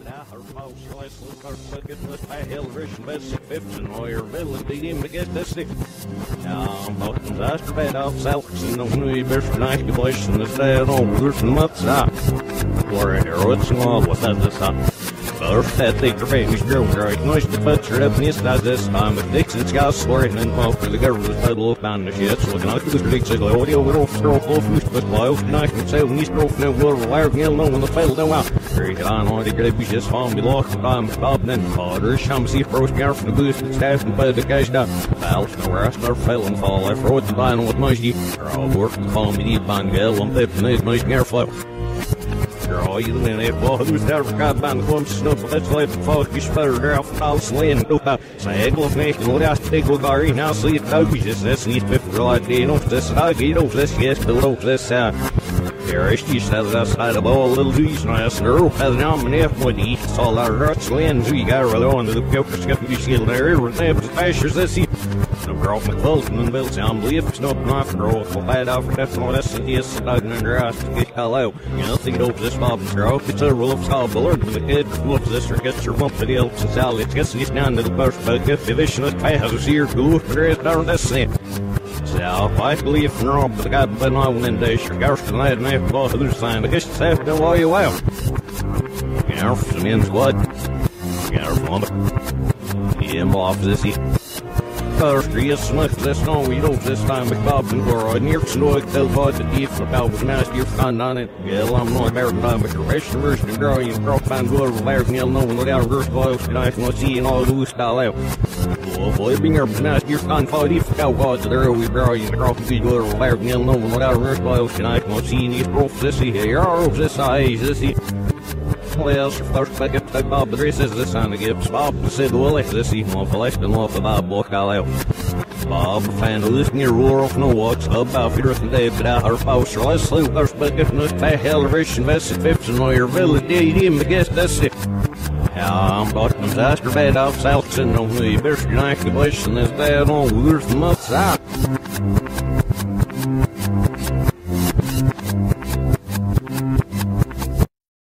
Ja, botten zastrbeid af zelfs nog nu best nice gelation is there no losing much that. Or heroes small was that the sun. First that they famous girl right nice to butcher up this time with Dixon's gas scoring and off the girl was pedal up on the shit so looking out to the streets of audio with off stroke off but wild nice and so nice stroke no water wire no when the pedal down out. Very on the great be just found me lost time stop then harder sham see first gear from the boost staff and by the guys down. I'll no rest or fail and fall I wrote the line with noisy or work the phone me band girl on the nice gear flow. Girl, you the minute, well, who's there for God band the clump snow, but let's let the folk be sputtered there off the house land. Say, look, nation, what else take with Gary now, see it out, just this, and he's fifth real idea, no, this, yes, below this, here is she says outside of all little trees, and I said, oh, as an arm and half wood, it's all our ruts land, so you got rather on to the poker skip, you see there, and they have the pastures, this, no girl McCall and Bill sound believe it's not enough for all for bad out for death and all this and yes stugging under us to get hell out. You know, think it over this Bob and girl. It's a rule of skull bullard with the kid whoops this or gets your bump to the elks and salad. It gets these down to the burst but if division of paths here go for there is down this thing. So I believe from wrong but the guy been on one day sure gosh the night and after both of those sign I guess it's after while you out. You know, for some men's blood. You know, from him off this First, yes, much less no, we don't this time with Bob and Gora, and you're slow, tell God the deep about was nasty, you're fine on it. Well, I'm not married time, but your rest version of girl, you broke fine good, Larry, you'll know what our girls boils tonight, and we'll see and all the style out. Oh, boy, being your nasty, you're fine, fight if you got to there, we grow, you broke the good, Larry, you'll know what our girls boils tonight, and we'll see and he's broke this here, or this eye, this here. Well, first back up to Bob, the race is this on the Gibbs. Bob said, well, if this evening for less than off the Bob book, I'll out. Bob, fan of this near roar off no watch, about Peter and Dave, but our post, or let's sleep first back up to the hell, rich invested pips and all your village, him, I guess that's it. I'm bottom disaster bad out south, and no, you better nice the question is bad on, where's the months out?